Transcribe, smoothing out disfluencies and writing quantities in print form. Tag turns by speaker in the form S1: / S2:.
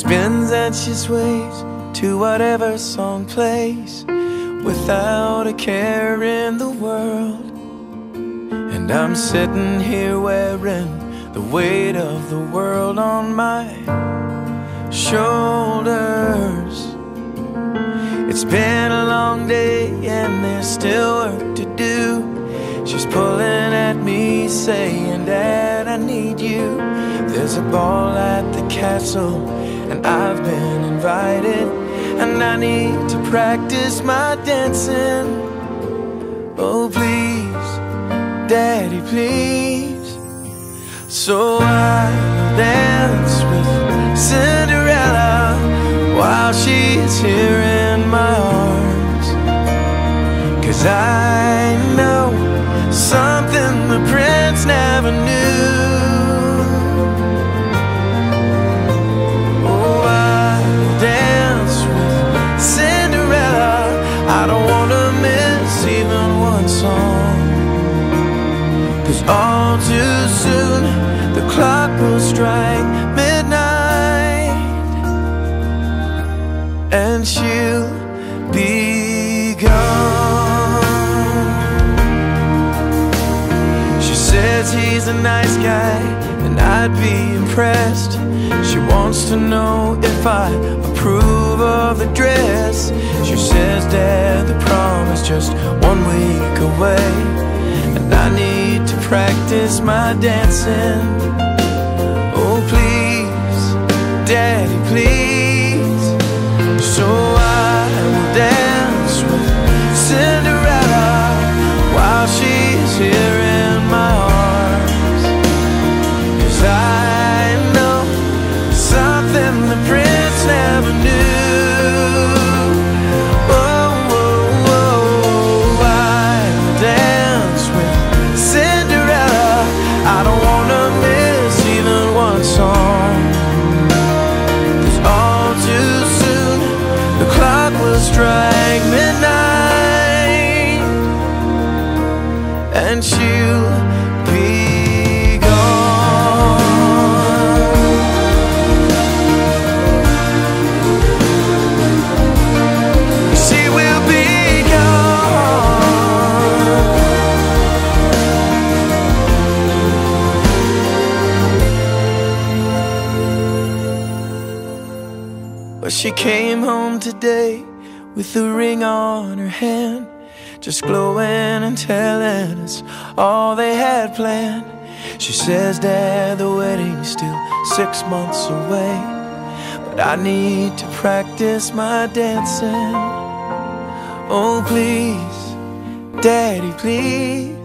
S1: spins and she sways to whatever song plays, without a care in the world. And I'm sitting here wearing the weight of the world on my shoulders. It's been a long day and there's still work to do. She's pulling at me saying, Dad, I need you. There's a ball at the castle and I've been invited, and I need to practice my dancing. Oh please, Daddy, please. So I'll dance with Cinderella while she's here in my arms, 'cause I know something the prince never knew. Oh, I'll dance with Cinderella. I don't want to miss even one song, 'cause all too soon the clock will strike midnight and she'll be gone. She says he's a nice guy and I'd be impressed. She wants to know if I approve of the dress. She says, Dad, the prom is just 1 week away, and I need to practice my dancing. Oh please, Daddy, please. So I will dance with Cinderella while she's here in my arms, 'cause I know something the prince never knew. Oh, oh, oh, I will dance with Cinderella. I don't want to miss even one song, 'cause all too soon the clock will strike midnight and she'll be gone. She will be gone. Well, she came home today with a ring on her hand, just glowing and telling us all they had planned. She says, Dad, the wedding's still 6 months away, but I need to practice my dancing. Oh please, Daddy, please.